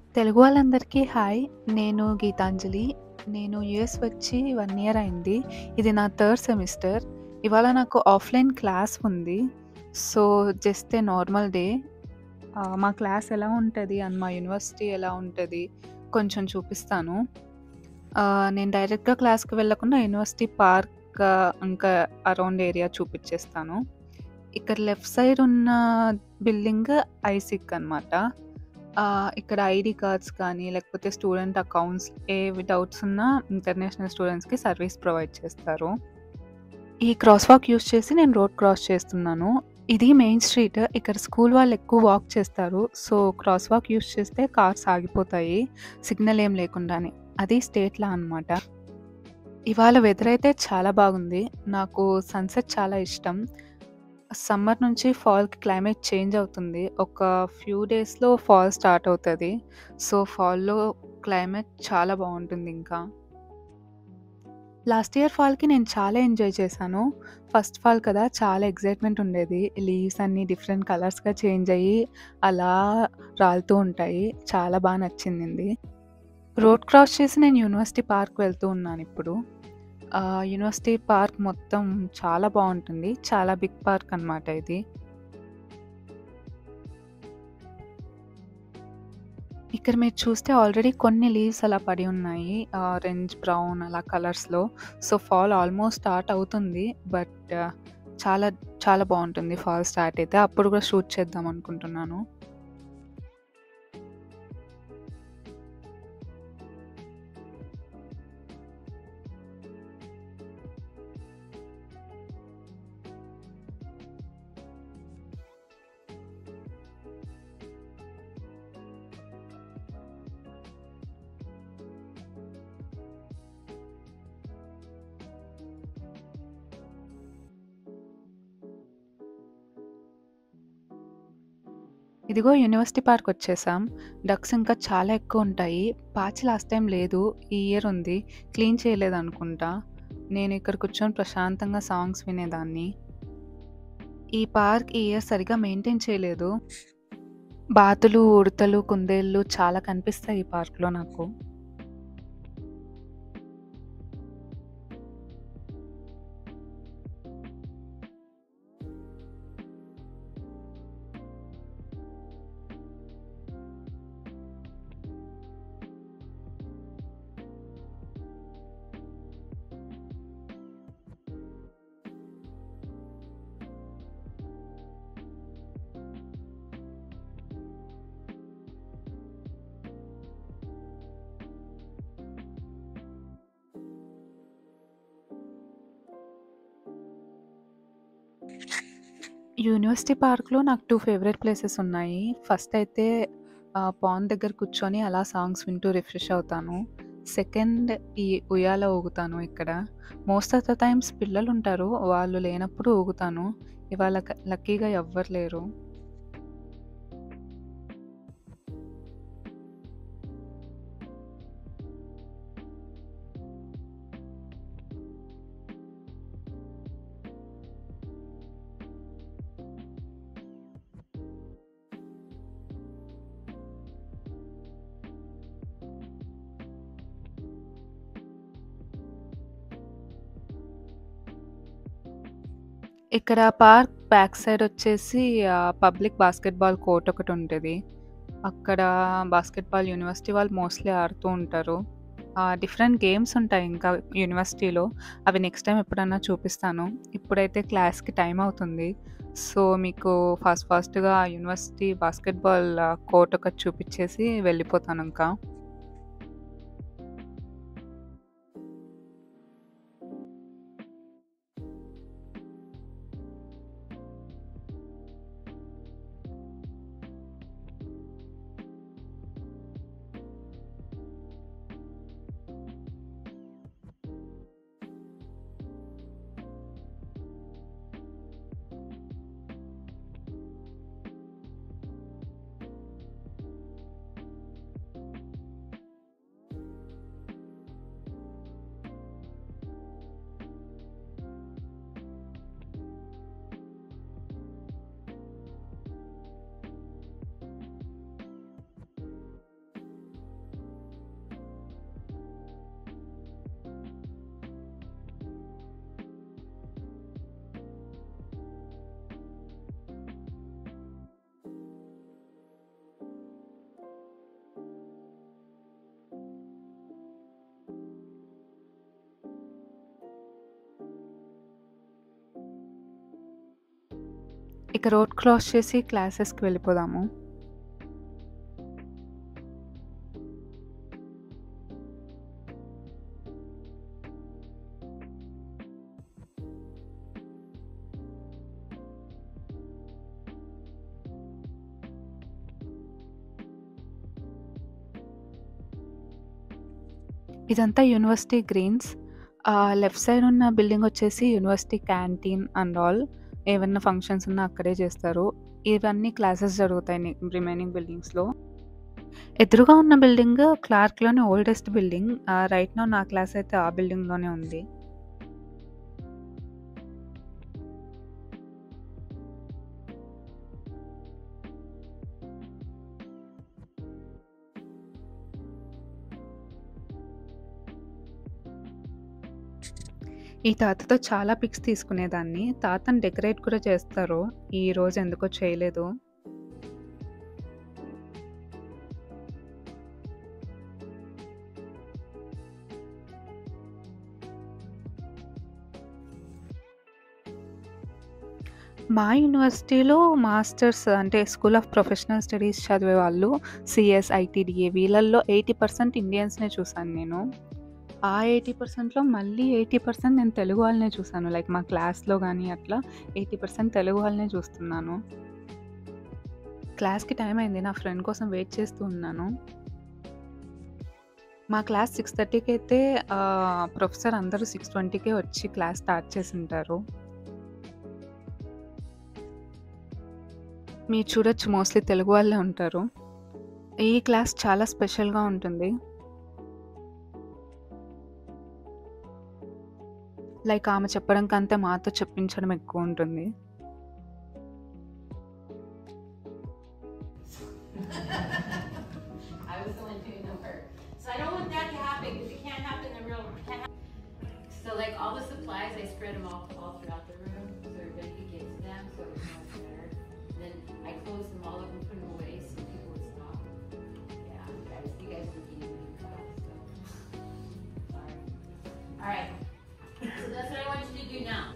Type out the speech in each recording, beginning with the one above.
తెలుగు వాళ్ళందరికీ హాయ్. నేను గీతాంజలి. నేను యూఎస్ వచ్చి 1 ఇయర్ అయింది. ఇది నా థర్డ్ సెమిస్టర్. ఇవాళ నాకు ఆఫ్‌లైన్ క్లాస్ ఉంది. So, just a normal day. మా క్లాస్ ఎలా ఉంటది అండ్ మా యూనివర్సిటీ ఎలా ఉంటది కొంచెం చూపిస్తాను. నేను డైరెక్ట్‌గా క్లాస్‌కి వెళ్ళకుండా యూనివర్సిటీ పార్క్ ఇంకా అరౌండ్ ఏరియా చూపిచ్చేస్తాను. ఇక్కడ లెఫ్ట్ సైడ్ ఉన్న బిల్డింగ్ ఐసిక్ అనమాట. ఇక్కడ ఐడీ కార్డ్స్ కానీ, లేకపోతే స్టూడెంట్ అకౌంట్స్ ఏవి డౌట్స్ ఉన్నా ఇంటర్నేషనల్ స్టూడెంట్స్‌కి సర్వీస్ ప్రొవైడ్ చేస్తారు. ఈ క్రాస్ వాక్ యూజ్ చేసి నేను రోడ్ క్రాస్ చేస్తున్నాను. ఇది మెయిన్ స్ట్రీట్. ఇక్కడ స్కూల్ వాళ్ళు ఎక్కువ వాక్ చేస్తారు. సో, క్రాస్ వాక్ యూజ్ చేస్తే కార్స్ ఆగిపోతాయి. సిగ్నల్ ఏం లేకుండానే. అది స్టేట్ లా అనమాట. ఇవాళ వెదర్ అయితే చాలా బాగుంది. నాకు సన్‌సెట్ చాలా ఇష్టం. సమ్మర్ నుంచి ఫాల్‌కి క్లైమేట్ చేంజ్ అవుతుంది. ఒక ఫ్యూ డేస్‌లో ఫాల్ స్టార్ట్ అవుతది. సో, ఫాల్‌లో క్లైమేట్ చాలా బావుంటుందింకా. లాస్ట్ ఇయర్ ఫాల్‌కి నేను చాలా ఎంజాయ్ చేశాను. ఫస్ట్ ఫాల్ కదా! చాలా ఎక్సైట్‌మెంట్ ఉండేది. లీవ్స్ అన్నీ డిఫరెంట్ కలర్స్‌గా చేంజ్ అయ్యి అలా రాలుతూ ఉంటాయి. చాలా నచ్చిందింది. రోడ్ క్రాస్ చేసి నేను యూనివర్సిటీ పార్క్ వెళ్తూ ఉన్నానిప్పుడు. యూనివర్సిటీ పార్క్ మొత్తం చాలా బావుంటుంది. చాలా బిగ్ పార్క్ అనమాట ఇది. ఇక్కడ మీరు చూస్తే ఆల్రెడీ కొన్ని లీవ్స్ అలా పడి ఉన్నాయి. ఆరెంజ్, బ్రౌన్ అలా కలర్స్‌లో. సో, ఫాల్ ఆల్మోస్ట్ స్టార్ట్ అవుతుంది. బట్ చాలా చాలా బావుంటుంది ఫాల్ స్టార్ట్ అయితే. అప్పుడు కూడా షూట్ చేద్దాం అనుకుంటున్నాను. ఇదిగో యూనివర్సిటీ పార్క్ వచ్చేసాం. డక్స్ ఇంకా చాలా ఎక్కువుంటాయి. పాచి లాస్ట్ టైమ్ లేదు. ఈ ఇయర్ ఉంది. క్లీన్ చేయలేదనుకుంటా. నేను ఇక్కడ కూర్చొని ప్రశాంతంగా సాంగ్స్ వినేదాన్ని. ఈ పార్క్ ఈ ఇయర్ సరిగ్గా మెయింటైన్ చేయలేదు. బాతులు, ఉడతలు, కుందేళ్ళు చాలా కనిపిస్తాయి ఈ పార్క్‌లో నాకు. యూనివర్సిటీ పార్క్‌లో నాకు 2 ఫేవరెట్ ప్లేసెస్ ఉన్నాయి. ఫస్ట్ అయితే పాండ్ దగ్గర కూర్చొని అలా సాంగ్స్ వింటూ రిఫ్రెష్ అవుతాను. సెకండ్ ఈ ఉయ్యాల ఊగుతాను ఇక్కడ. మోస్ట్ ఆఫ్ ద టైమ్స్ పిల్లలుంటారు. వాళ్ళు లేనప్పుడు ఊగుతాను. ఇవాళ లక్కీగా ఎవ్వరు లేరు. ఇక్కడ పార్క్ బ్యాక్ సైడ్ వచ్చేసి పబ్లిక్ బాస్కెట్‌బాల్ కోర్ట్ ఒకటుంటది. అక్కడ బాస్కెట్‌బాల్ యూనివర్సిటీ వాళ్ళు మోస్ట్‌లీ ఆడుతూ ఉంటారు. డిఫరెంట్ గేమ్స్ ఉంటాయి ఇంకా యూనివర్సిటీలో. అవి నెక్స్ట్ టైమ్ ఎప్పుడన్నా చూపిస్తాను. ఇప్పుడైతే క్లాస్‌కి టైమ్ అవుతుంది. సో, మీకు ఫాస్ట్‌గా యూనివర్సిటీ బాస్కెట్‌బాల్ కోర్ట్ ఒకటి చూపిచ్చేసి వెళ్ళిపోతానింకా. ఇక రోడ్ క్రాస్ చేసి క్లాసెస్‌కి వెళ్ళిపోదాము. ఇదంతా యూనివర్సిటీ గ్రీన్స్. లెఫ్ట్ సైడ్ ఉన్న బిల్డింగ్ వచ్చేసి యూనివర్సిటీ క్యాంటీన్ అండ్ ఆల్. ఏవన్నా ఫంక్షన్స్ ఉన్నా అక్కడే చేస్తారు. ఇవన్నీ క్లాసెస్ జరుగుతాయి రిమైనింగ్ బిల్డింగ్స్‌లో. ఎదురుగా ఉన్న బిల్డింగ్ క్లార్క్‌లోనే ఓల్డెస్ట్ బిల్డింగ్. రైట్ నౌ నా క్లాస్ అయితే ఆ బిల్డింగ్‌లోనే ఉంది. ఈ తాతతో చాలా పిక్స్ తీసుకునేదాన్ని. తాతని డెకరేట్ కూడా చేస్తారు. ఈరోజు ఎందుకో చేయలేదు. మా యూనివర్సిటీలో మాస్టర్స్ అంటే స్కూల్ ఆఫ్ ప్రొఫెషనల్ స్టడీస్ చదివే వాళ్ళు సీఎస్, ఐటీడీఏ వీళ్ళల్లో 80% ఇండియన్స్‌నే చూసాను నేను. ఆ 80%లో మళ్ళీ 80% నేను తెలుగు వాళ్ళనే చూసాను. లైక్ మా క్లాస్‌లో గాని అట్లా 80% తెలుగు వాళ్ళనే చూస్తున్నాను. క్లాస్‌కి టైం అయింది. నా ఫ్రెండ్ కోసం వెయిట్ చేస్తూ ఉన్నాను. మా క్లాస్ 6:30కి అయితే ప్రొఫెసర్ అందరూ 6:20కే వచ్చి క్లాస్ స్టార్ట్ చేసుంటారు. మీరు చూడొచ్చు మోస్ట్‌లీ తెలుగు వాళ్ళే ఉంటారు. ఈ క్లాస్ చాలా స్పెషల్‌గా ఉంటుంది. లైక్ ఆమె చెప్పడం కంటే మాతో చెప్పించడం ఎక్కువుంటుంది. I was the one doing the work. So I don't want that to happen because it can't happen in the real. So like all the supplies, I spread them all throughout the room so everybody could get to them. So it was much better. Then I closed them all up and put them away so people would stop. Yeah, you guys were getting me stuff. So sorry. All right. So that's what I want you to do now.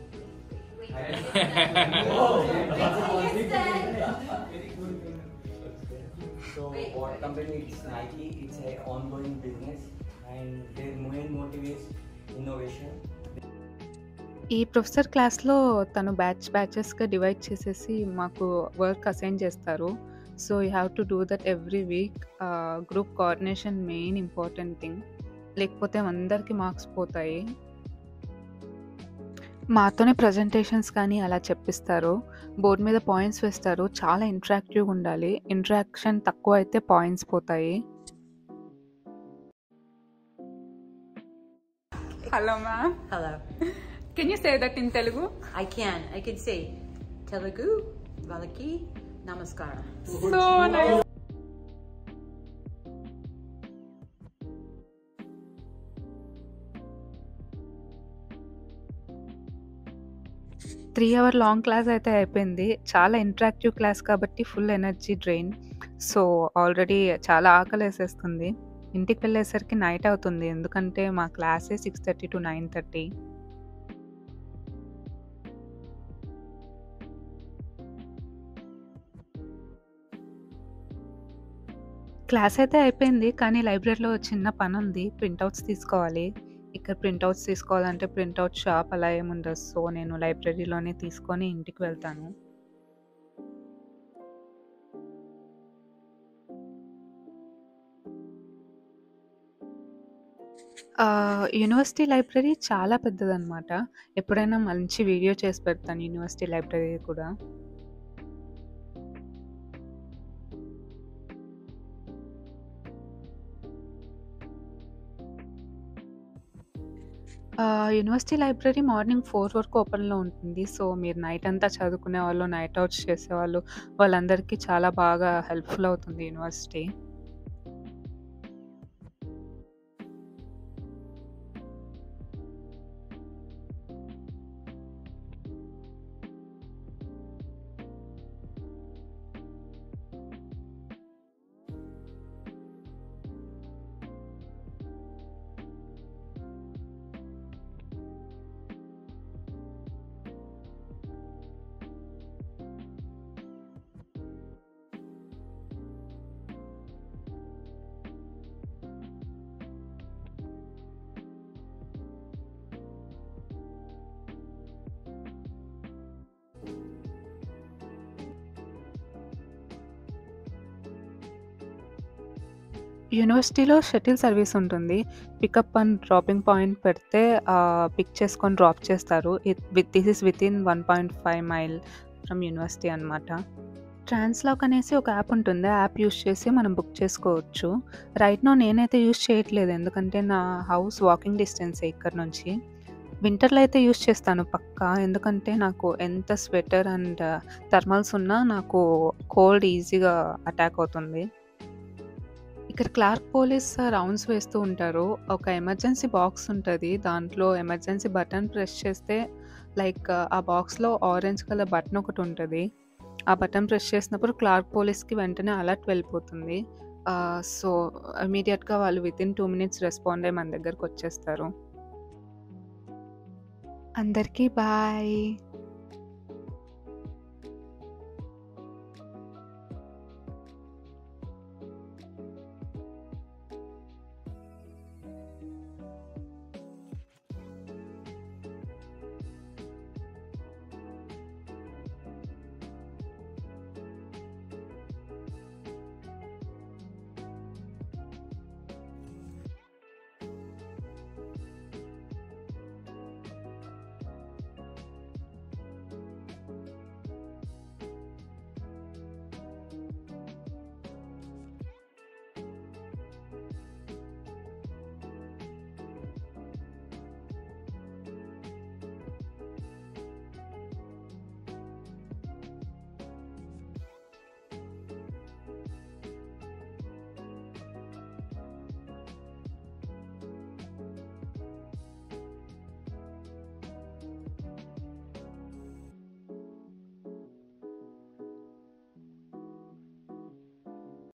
So what company is Nike? It's a ongoing business and their main motive is innovation. ఈ professor క్లాస్‌లో తను బ్యాచెస్‌గా divide చేసేసి మాకు work assign చేస్తారు. So, you have to do that every week. Group coordination main important thing. లేకపోతే అందరికి marks పోతాయి. మాతోనే ప్రెజెంటేషన్స్ కానీ అలా చెప్పిస్తారు. బోర్డ్ మీద పాయింట్స్ వేస్తారు. చాలా ఇంటరాక్టివ్‌గా ఉండాలి. ఇంటరాక్షన్ తక్కువైతే పాయింట్స్ పోతాయి. Hello ma'am. Hello. Can you say that in Telugu? I can say Telugu, Valaki, Namaskaram. So nice. 3 hour long class అయితే అయిపోయింది. చాలా ఇంటరాక్టివ్ క్లాస్ కాబట్టి full energy drain. So, already చాలా ఆకలేసేస్తుంది. ఇంటికి వెళ్ళేసరికి నైట్ అవుతుంది. ఎందుకంటే మా క్లాసే 6:30-9:30. క్లాస్ అయితే అయిపోయింది. కానీ లైబ్రరీలో చిన్న పనుంది. ప్రింటౌట్స్ తీసుకోవాలి. ఇక్కడ ప్రింటౌట్స్ తీసుకోవాలంటే ప్రింటౌట్ షాప్ అలా ఏముండదు. సో, నేను లైబ్రరీలోనే తీసుకొని ఇంటికి వెళ్తాను. యూనివర్సిటీ లైబ్రరీ చాలా పెద్దదనమాట. ఎప్పుడైనా మంచి వీడియో చేసి పెడతాను యూనివర్సిటీ లైబ్రరీ కూడా. యూనివర్సిటీ లైబ్రరీ మార్నింగ్ 4 వరకు ఓపెన్‌లో ఉంటుంది. సో, మీరు నైట్ అంతా చదువుకునేవాళ్ళు, నైట్ ఔట్స్ చేసేవాళ్ళు వాళ్ళందరికీ చాలా బాగా హెల్ప్‌ఫుల్ అవుతుంది యూనివర్సిటీ. యూనివర్సిటీలో షటిల్ సర్వీస్ ఉంటుంది. పికప్ అండ్ డ్రాపింగ్ పాయింట్ పెడితే పిక్ చేసుకొని డ్రాప్ చేస్తారు. This is within 1.5 mile from university అనమాట. ట్రాన్స్‌లాక్ అనేసి ఒక యాప్ ఉంటుంది. ఆ యాప్ యూజ్ చేసి మనం బుక్ చేసుకోవచ్చు. రైట్ నౌ నేనైతే యూజ్ చేయట్లేదు. ఎందుకంటే నా హౌస్ వాకింగ్ డిస్టెన్సే ఇక్కడ నుంచి. వింటర్‌లో అయితే యూజ్ చేస్తాను పక్కా. ఎందుకంటే నాకు ఎంత స్వెటర్ అండ్ థర్మల్స్ ఉన్నా నాకు కోల్డ్ ఈజీగా అటాక్ అవుతుంది. ఇక్కడ క్లార్క్ పోలీస్ రౌండ్స్ వేస్తూ ఉంటారు. ఒక ఎమర్జెన్సీ బాక్స్ ఉంటది. దాంట్లో ఎమర్జెన్సీ బటన్ ప్రెస్ చేస్తే లైక్ ఆ బాక్స్‌లో ఆరెంజ్ కలర్ బటన్ ఒకటుంటది. ఆ బటన్ ప్రెస్ చేసినప్పుడు క్లార్క్ పోలీస్‌కి వెంటనే అలర్ట్ వెళ్ళిపోతుంది. సో, ఇమ్మీడియేట్‌గా వాళ్ళు వితిన్ 2 మినిట్స్ రెస్పాండ్ అయ్యి మన దగ్గరకొచ్చేస్తారు. అందరికీ బాయ్.